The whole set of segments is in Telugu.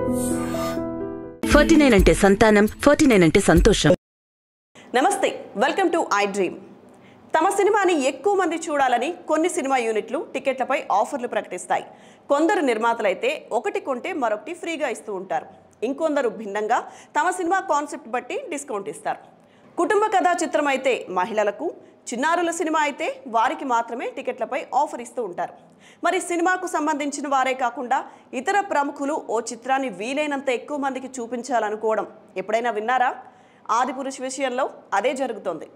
49 అంటే సంతానం, 49 అంటే సంతోషం. నమస్తే, వెల్కమ్ టు ఐ డ్రీమ్. తమ సినిమాని ఎక్కువ మంది చూడాలని కొన్ని సినిమా యూనిట్లు టికెట్లపై ఆఫర్లు ప్రకటిస్తాయి. కొందరు నిర్మాతలైతే ఒకటి కొంటే మరొకటి ఫ్రీగా ఇస్తూ ఉంటారు. ఇంకొందరు భిన్నంగా తమ సినిమా కాన్సెప్ట్ బట్టి డిస్కౌంట్ ఇస్తారు. కుటుంబ కథా చిత్రం అయితే మహిళలకు, చిన్నారుల సినిమా అయితే వారికి మాత్రమే టికెట్లపై ఆఫర్ ఇస్తూ ఉంటారు. మరి సినిమాకు సంబంధించిన వారే కాకుండా ఇతర ప్రముఖులు ఓ చిత్రాన్ని వీలైనంత ఎక్కువ మందికి చూపించాలనుకోవడం ఎప్పుడైనా విన్నారా? ఆదిపురుష్ విషయంలో అదే జరుగుతోంది.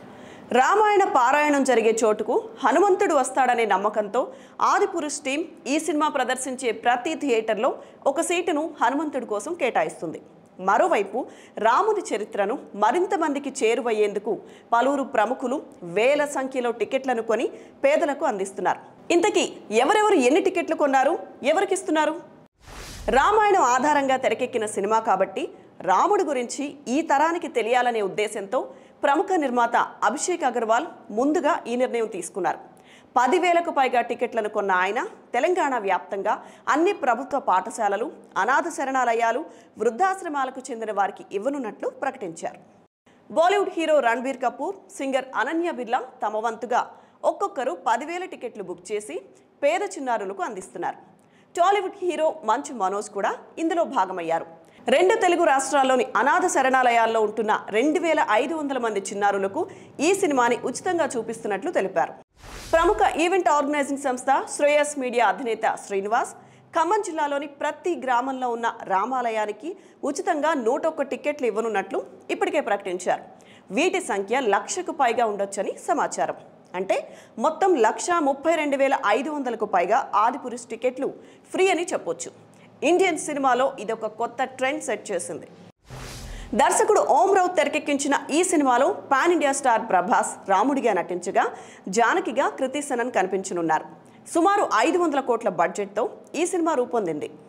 రామాయణ పారాయణం జరిగే చోటుకు హనుమంతుడు వస్తాడనే నమ్మకంతో ఆదిపురుష్ టీం ఈ సినిమా ప్రదర్శించే ప్రతి థియేటర్లో ఒక సీటును హనుమంతుడి కోసం కేటాయిస్తుంది. మరోవైపు రాముడి చరిత్రను మరింత మందికి చేరువయ్యేందుకు పలువురు ప్రముఖులు వేల సంఖ్యలో టికెట్లను కొని పేదలకు అందిస్తున్నారు. ఇంతకీ ఎవరెవరు ఎన్ని టికెట్లు కొన్నారు, ఎవరికిస్తున్నారు? రామాయణం ఆధారంగా తెరకెక్కిన సినిమా కాబట్టి రాముడి గురించి ఈ తరానికి తెలియాలనే ఉద్దేశంతో ప్రముఖ నిర్మాత అభిషేక్ అగర్వాల్ ముందుగా ఈ నిర్ణయం తీసుకున్నారు. 10,000కు పైగా టికెట్లను కొన్న ఆయన తెలంగాణ వ్యాప్తంగా అన్ని ప్రభుత్వ పాఠశాలలు, అనాథ శరణాలయాలు, వృద్ధాశ్రమాలకు చెందిన వారికి ఇవ్వనున్నట్లు ప్రకటించారు. బాలీవుడ్ హీరో రణబీర్ కపూర్, సింగర్ అనన్య బిర్లా తమ వంతుగా ఒక్కొక్కరు 10,000 టికెట్లు బుక్ చేసి పేద చిన్నారులకు అందిస్తున్నారు. టాలీవుడ్ హీరో మంచు మనోజ్ కూడా ఇందులో భాగమయ్యారు. 2 తెలుగు రాష్ట్రాల్లోని అనాథ శరణాలయాల్లో ఉంటున్న 2,500 మంది చిన్నారులకు ఈ సినిమాని ఉచితంగా చూపిస్తున్నట్లు తెలిపారు. ప్రముఖ ఈవెంట్ ఆర్గనైజింగ్ సంస్థ శ్రేయస్ మీడియా అధినేత శ్రీనివాస్ ఖమ్మం జిల్లాలోని ప్రతి గ్రామంలో ఉన్న రామాలయానికి ఉచితంగా 101 టికెట్లు ఇవ్వనున్నట్లు ఇప్పటికే ప్రకటించారు. వీటి సంఖ్య 1,00,000కు పైగా ఉండొచ్చని సమాచారం. అంటే మొత్తం 1,32,500కు పైగా ఆదిపురుష్ టికెట్లు ఫ్రీ అని చెప్పొచ్చు. ఇండియన్ సినిమాలో ఇదొక కొత్త ట్రెండ్ సెట్ చేసింది. దర్శకుడు ఓం రావు తెరకెక్కించిన ఈ సినిమాలో పాన్ ఇండియా స్టార్ ప్రభాస్ రాముడిగా నటించగా జానకిగా కృతి సనన్ కనిపించనున్నారు. సుమారు 500 కోట్ల బడ్జెట్తో ఈ సినిమా రూపొందింది.